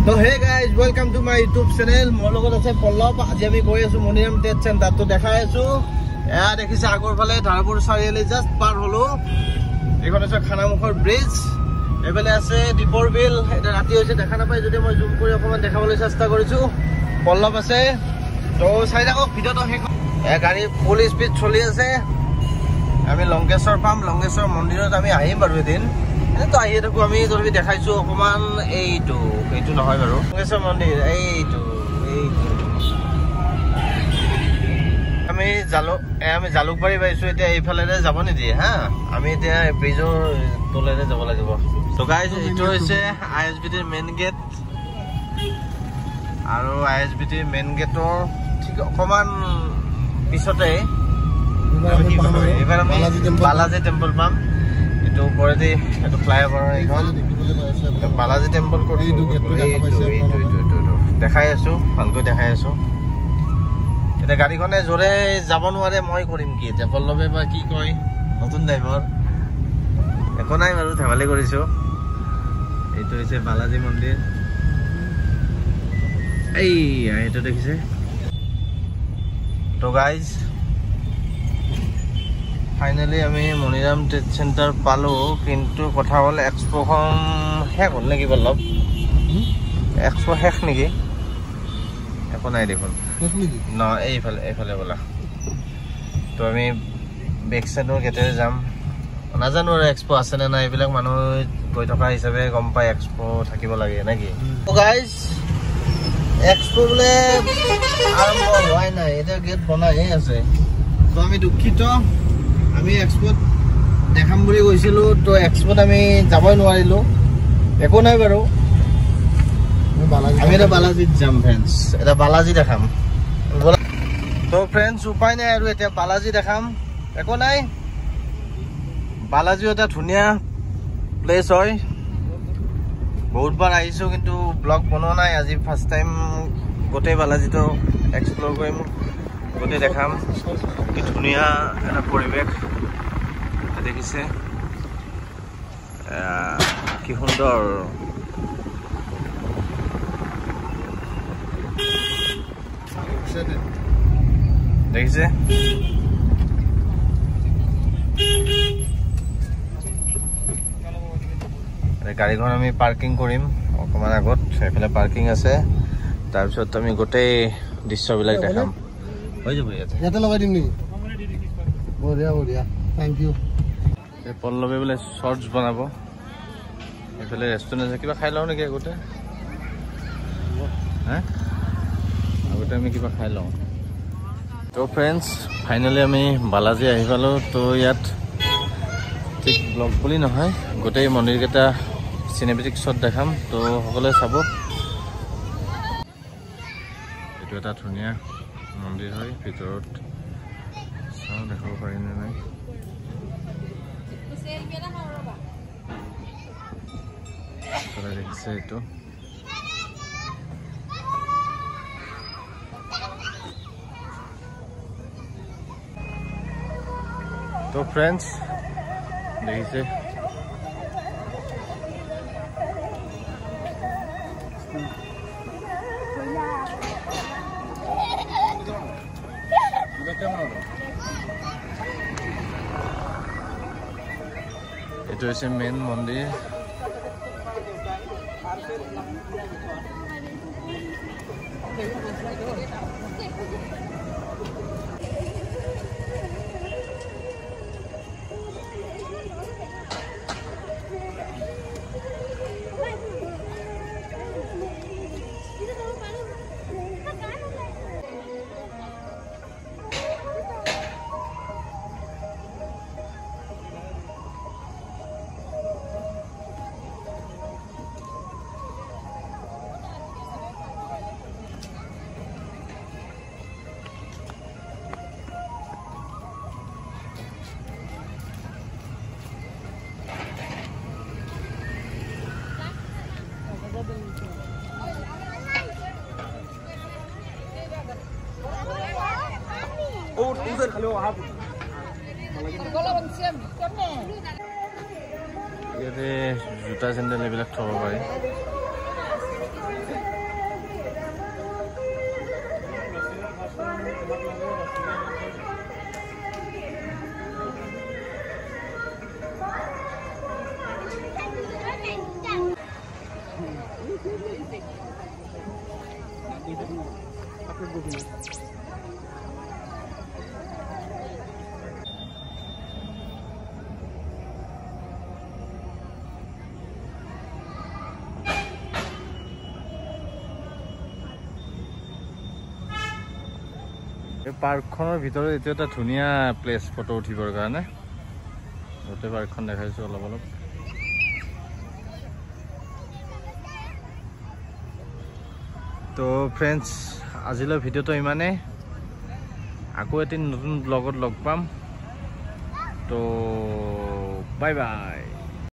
So hey guys, welcome to my YouTube channel. মোৰ লগত আছে পল্লৱ। আজি আমি গৈ আছো মনিৰাম টেট চেণ্টাৰ তো দেখাই আছো। এয়া দেখিছে আগৰ ফালে ধাৰপুৰ চাৰিআলি জাস্ট পাৰ হলো। এইখন আছে খানামুখৰ ব্ৰিজ। এফালে আছে দীপৰ বিল। এটা ৰাতি হৈছে দেখা নাপায় যদি মই জুম কৰি অকমান দেখাবলৈ চেষ্টা কৰিছো। পল্লৱ আছে। তো চাই থাকক ভিডিওটো শেষ। এ গাড়ী ফুল স্পীড চলি আছে। আমি লংকেশ্বৰ পাম। লংকেশ্বৰ মন্দিৰত আমি আহিম বাৰু এদিন। তো আহি থাকো আমি তথাপি দেখাইছো অকমান এইটো নহয় বাৰু লংকেশ্বৰ মন্দিৰ এইটো আমি জালুকবাৰী পাইছো এতিয়া এইফালেৰে যাব নিদিয়ে হা আমি এতিয়া ব্ৰিজৰ তলেৰে যাব লাগিব তো গাইজ এইটো হৈছে ISBTৰ মেইন গেট আৰু ISBTৰ মেইন গেটৰ ঠিক অকমান পিছতে এইবাৰ আমি বালাজী টেম্পল পাম এইটো ওপৰতে এইটো ফ্লাইঅভাৰ এইখন বালাজী টেম্পল কৰি দেখাই আছো ভালকৈ দেখাই আছো এটা গাড়ীখনে জোৰে যাব নোৱাৰে মই কৰিম কি এতিয়া পল্লৱে বা কি কয় নতুন ড্ৰাইভাৰ একো নাই বাৰু ধেমালি কৰিছো এইটো হৈছে বালাজী মন্দিৰ এইটো দেখিছে তো গাইজ ফাইনালি আমি মনিৰাম ট্ৰেড চেণ্টাৰ পালো কিন্তু কথা হ'ল এক্সপোখন শেষ হ'ল নেকি পল্লৱ এক্সপো শেষ নেকি একো নাই দেখোন ন এইফালে বোলা তো আমি বেক চাইডৰ গেটেৰে যাম নাজানো আৰু এক্সপো আছে নে নাই এইবিলাক মানুহ গৈ থকা হিচাপে গম পাই এক্সপো থাকিব লাগে নেকি গাইজ এক্সপো বোলে আৰম্ভ হোৱাই নাই এতিয়া গেট বনাইহে আছে তো আমি দুখিত আমি এক্সপোত দেখাম বুলি কৈছিলো তো এক্সপোত আমি যাবই নোৱাৰিলো একো নাই বাৰু আমি এটা বালাজীত যাম ফ্ৰেণ্ডছ এটা বালাজী দেখাম তো ফ্ৰেণ্ডছ উপায় নাই আৰু এতিয়া বালাজী দেখাম একো নাই বালাজী এটা ধুনীয়া প্লেচ হয় বহুতবাৰ আহিছো কিন্তু ব্লগ বনোৱা নাই আজি ফাৰ্ষ্ট টাইম গোটেই বালাজীটো এক্সপ্ল'ৰ কৰিম গোটেই দেখাম কি ধুনীয়া এটা পৰিৱেশ দেখিছে কি সুন্দৰ দেখিছে গাড়ীখন আমি পাৰ্কিং কৰিম অকমান আগত সেইফালে পাৰ্কিং আছে তাৰপিছত আমি গোটেই দৃশ্যবিলাক দেখাম হৈ যাব ইয়াতে লগাই দিম নেকি বঢ়িয়া বঢ়িয়া থেংক ইউ পল্লৱে বোলে শ্বৰ্টছ বনাব এইফালে ৰেষ্টুৰেণ্ট আছে কিবা খাই লওঁ নেকি আগতে আগতে আমি কিবা খাই লওঁ তো ফ্ৰেণ্ডছ ফাইনেলি আমি বালাজী আহি পালোঁ তো ইয়াত ঠিক ব্লগ বুলি নহয় গোটেই মন্দিৰকেইটা চিনেমেটিক শ্বট দেখাম তো সকলোৱে চাব এইটো এটা ধুনীয়া মন্দিৰ হয় ভিতৰত চাওঁ দেখাব পাৰিনে নাই দেখিছে এইটো তো ফ্ৰেণ্ডছ দেখিছে এইটো হৈছে মেইন মন্দিৰ ইয়াতে জোতা চেণ্ডেল এইবিলাক থব পাৰি এই পাৰ্কখনৰ ভিতৰত এইটো এটা ধুনীয়া প্লেচ ফটো উঠিবৰ কাৰণে গোটেই পাৰ্কখন দেখাইছোঁ অলপ অলপ তো ফ্ৰেণ্ডছ আজিলৈ ভিডিঅ'টো ইমানেই আকৌ এদিন নতুন ব্লগত লগ পাম তো বাই বাই